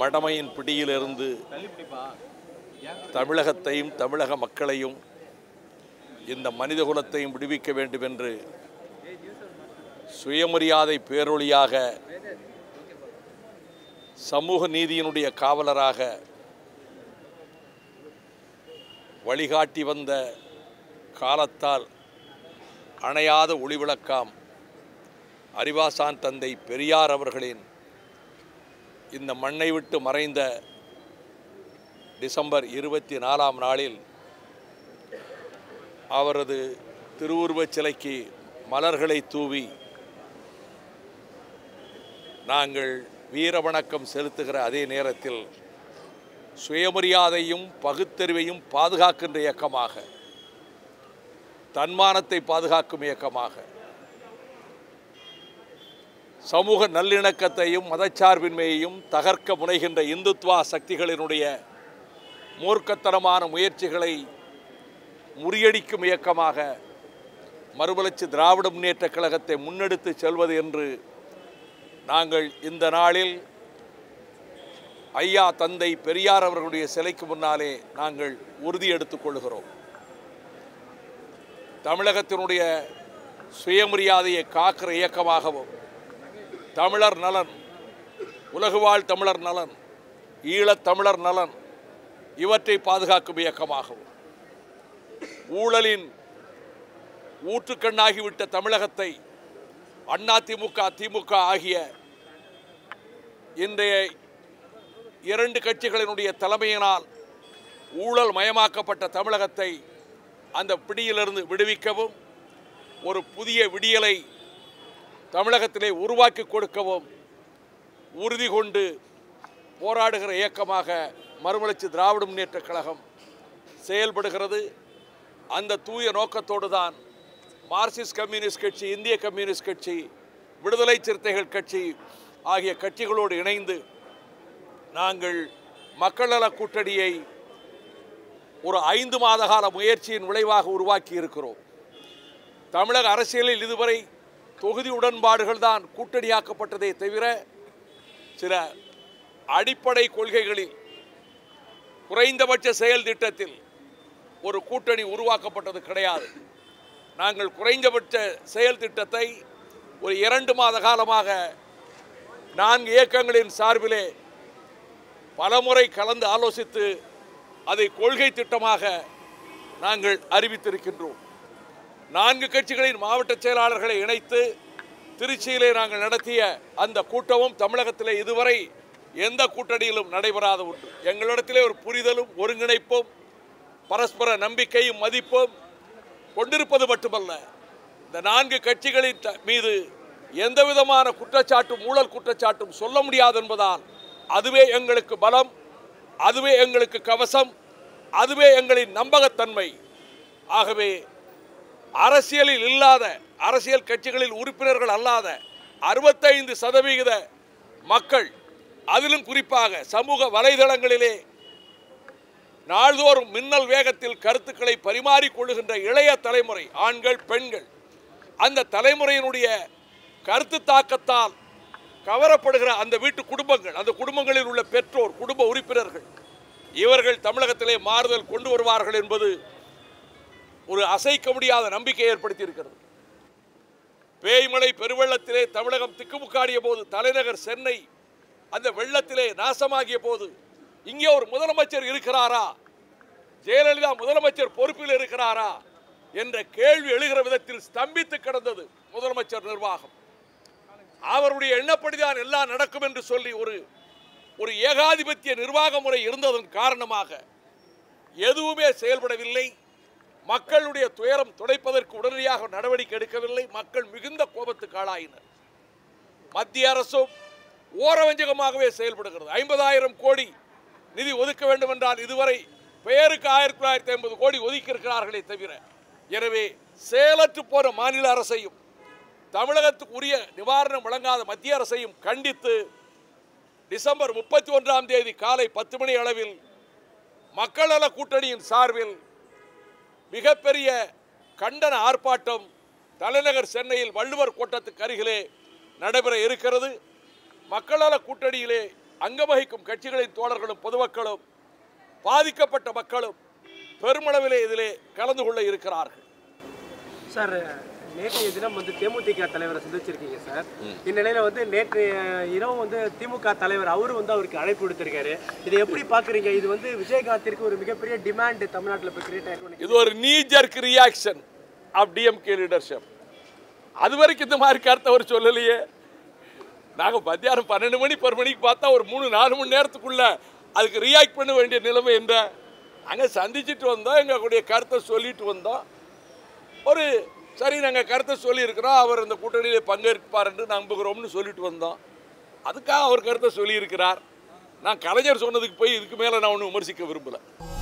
மடமையின் பிடியிலிருந்து தமிழகத்தையும் தமிழக மக்களையும் இந்த மனிதகுலத்தையும் விடுவிக்க வேண்டும் என்று சுயமரியாதை பேரொளியாக சமூக நீதியினுடைய காவலராக வழிகாட்டி வந்த காலத்தால் அணையாத ஒளிவிளக்காம் அறிவாசான் தந்தை பெரியார் அவர்களின் இந்த மண்ணை விட்டு மறைந்த டிசம்பர் 24ஆம் நாளில் அவரது திருவுருவச் சிலைக்கு மலர்களை தூவி நாங்கள் வீரவணக்கம் செலுத்துகிற அதே நேரத்தில் சுயமரியாதையும் பகுத்தறிவையும் பாதுகாக்கின்ற இயக்கமாக, தன்மானத்தை பாதுகாக்கும் இயக்கமாக, சமூக நல்லிணக்கத்தையும் மதச்சார்பின்மையையும் தகர்க்க முனைகின்ற இந்துத்வா சக்திகளினுடைய மூர்க்கத்தனமான முயற்சிகளை முறியடிக்கும் இயக்கமாக மறுமலர்ச்சி திராவிட முன்னேற்றக் கழகத்தை முன்னெடுத்து செல்வது என்று நாங்கள் இந்த நாளில் ஐயா தந்தை பெரியார் அவர்களுடைய சிலைக்கு முன்னாலே நாங்கள் உறுதி எடுத்துக் கொள்கிறோம். தமிழகத்தினுடைய சுயமரியாதையை காக்கிற இயக்கமாகவும், தமிழர் நலன், உலகுவாழ் தமிழர் நலன், ஈழத் தமிழர் நலன் இவற்றை பாதுகாக்கும் இயக்கமாகவும், ஊழலின் ஊற்றுக்கண்ணாகிவிட்ட தமிழகத்தை அதிமுக திமுக ஆகிய இன்றைய இரண்டு கட்சிகளினுடைய தலைமையினால் ஊழல் மயமாக்கப்பட்ட தமிழகத்தை அந்த பிடியிலிருந்து விடுவிக்கவும், ஒரு புதிய விடியலை தமிழகத்திலே உருவாக்கி கொடுக்கவும் உறுதி கொண்டு போராடுகிற இயக்கமாக மறுமலர்ச்சி திராவிட முன்னேற்றக் கழகம் செயல்படுகிறது. அந்த தூய நோக்கத்தோடு தான் மார்க்சிஸ்ட் கம்யூனிஸ்ட் கட்சி, இந்திய கம்யூனிஸ்ட் கட்சி, விடுதலை சிறுத்தைகள் கட்சி ஆகிய கட்சிகளோடு இணைந்து நாங்கள் மக்கள் நல கூட்டணியை ஒரு 5 மாத கால முயற்சியின் விளைவாக உருவாக்கி இருக்கிறோம். தமிழக அரசியலில் இதுவரை தொகுதி உடன்பாடுகள் தான் கூட்டணியாக்கப்பட்டதே தவிர சில அடிப்படை கொள்கைகளில் குறைந்தபட்ச செயல் திட்டத்தில் ஒரு கூட்டணி உருவாக்கப்பட்டது கிடையாது. நாங்கள் குறைந்தபட்ச செயல் திட்டத்தை ஒரு 2 மாத காலமாக 4 இயக்கங்களின் சார்பிலே பலமுறை கலந்து ஆலோசித்து அதை கொள்கை திட்டமாக நாங்கள் அறிவித்திருக்கின்றோம். 4 கட்சிகளின் மாவட்ட செயலாளர்களை இணைத்து திருச்சியிலே நாங்கள் நடத்திய அந்த கூட்டமும் தமிழகத்திலே இதுவரை எந்த கூட்டணியிலும் நடைபெறாத ஒன்று. எங்களிடத்திலே ஒரு புரிதலும் ஒருங்கிணைப்பும் பரஸ்பர நம்பிக்கையும் மதிப்பும் கொண்டிருப்பது மட்டுமல்ல, இந்த 4 கட்சிகளின் மீது எந்த விதமான குற்றச்சாட்டும் ஊழல் குற்றச்சாட்டும் சொல்ல முடியாது என்பதால் அதுவே எங்களுக்கு பலம், அதுவே எங்களுக்கு கவசம், அதுவே எங்களின் நம்பகத்தன்மை. ஆகவே அரசியலில் இல்லாத, அரசியல் கட்சிகளில் உறுப்பினர்கள் அல்லாத 65% மக்கள், அதிலும் குறிப்பாக சமூக வலைதளங்களிலே நாள்தோறும் மின்னல் வேகத்தில் கருத்துக்களை பரிமாறிக்கொள்ளுகின்ற இளைய தலைமுறை, ஆண்கள் பெண்கள், அந்த தலைமுறையினுடைய கருத்து தாக்கத்தால் கவரப்படுகிற அந்த வீட்டு குடும்பங்கள், அந்த குடும்பங்களில் உள்ள பெற்றோர், குடும்ப உறுப்பினர்கள், இவர்கள் தமிழகத்திலே மாறுதல் கொண்டு வருவார்கள் என்பது ஒரு அசைக்க முடியாத நம்பிக்கை ஏற்படுத்தி இருக்கிறது. பேய்மழை பெருவெள்ளத்திலே தமிழகம் திக்குமுக்காடிய போது, தலைநகர் சென்னை அந்த வெள்ளத்திலே நாசமாகிய போது இங்கே ஒரு முதலமைச்சர் இருக்கிறாரா, ஜெயலலிதா முதலமைச்சர் பொறுப்பில் இருக்கிறாரா என்ற கேள்வி எழுகிற விதத்தில் ஸ்தம்பித்து கிடந்தது முதலமைச்சர் நிர்வாகம். அவருடைய எண்ணப்படிதான் எல்லாம் நடக்கும் என்று சொல்லி ஒரு ஏகாதிபத்திய நிர்வாக முறை இருந்ததன் காரணமாக எதுவுமே செயல்படவில்லை. மக்களுடைய துயரம் துடைப்பதற்கு உடனடியாக நடவடிக்கை எடுக்கவில்லை. மக்கள் மிகுந்த கோபத்துக்கு ஆளாயினர். மத்திய அரசும் ஓரவஞ்சகமாகவே செயல்படுகிறது. 50,000 கோடி நிதி ஒதுக்க வேண்டும் என்றால் இதுவரை பெயருக்கு 1950 கோடி ஒதுக்கி இருக்கிறார்களே தவிர, எனவே செயலற்று போன மாநில அரசையும் தமிழகத்துக்கு உரிய நிவாரணம் வழங்காத மத்திய அரசையும் கண்டித்து டிசம்பர் 31ஆம் தேதி காலை 10 மணி அளவில் மக்கள் நல கூட்டணியின் சார்பில் மிகப்பெரிய கண்டன ஆர்ப்பாட்டம் தலைநகர் சென்னையில் வள்ளுவர் கோட்டத்துக்கு அருகிலே நடைபெற இருக்கிறது. மக்கள் நல கூட்டணியிலே அங்கம் வகிக்கும் கட்சிகளின் தோழர்களும் பொதுமக்களும் பாதிக்கப்பட்ட மக்களும் பெருமளவிலே இதிலே கலந்து கொள்ள இருக்கிறார்கள். சார், நேற்றைய தினம் தேமுதிக தலைவரை சந்திச்சிருக்கீங்க சார். இந்நிலையில் நேற்று இரவு திமுக தலைவர் அவருக்கு அழைப்பு கொடுத்திருக்காரு. இதை எப்படி பார்க்குறீங்க? இது விஜயகாந்திற்கு ஒரு மிகப்பெரிய டிமாண்ட் தமிழ்நாட்டில் இப்போ கிரியேட் ஆகிருக்கு. இது ஒரு knee jerk reaction of DMK leadership. அது வரைக்கும் இந்த மாதிரி கருத்தை அவர் சொல்லலையே. நாங்கள் மத்தியானம் 12 மணி 1 மணிக்கு பார்த்தா ஒரு 3-4 மணி நேரத்துக்குள்ள அதுக்கு ரியாக்ட் பண்ண வேண்டிய நிலைமை என்ன? அங்கே சந்திச்சுட்டு வந்தோம், எங்களுடைய கருத்தை சொல்லிட்டு வந்தோம். ஒரு சரி நாங்கள் கருத்தை சொல்லியிருக்கிறோம், அவர் இந்த கூட்டணியில் பங்கேற்பார் என்று நம்புகிறோம்னு சொல்லிட்டு வந்தோம். அதுக்காக அவர் கருத்தை சொல்லியிருக்கிறார். நான் கலைஞர் சொன்னதுக்கு போய் இதுக்கு மேலே நான் ஒன்றும் விமர்சிக்க விரும்பலை.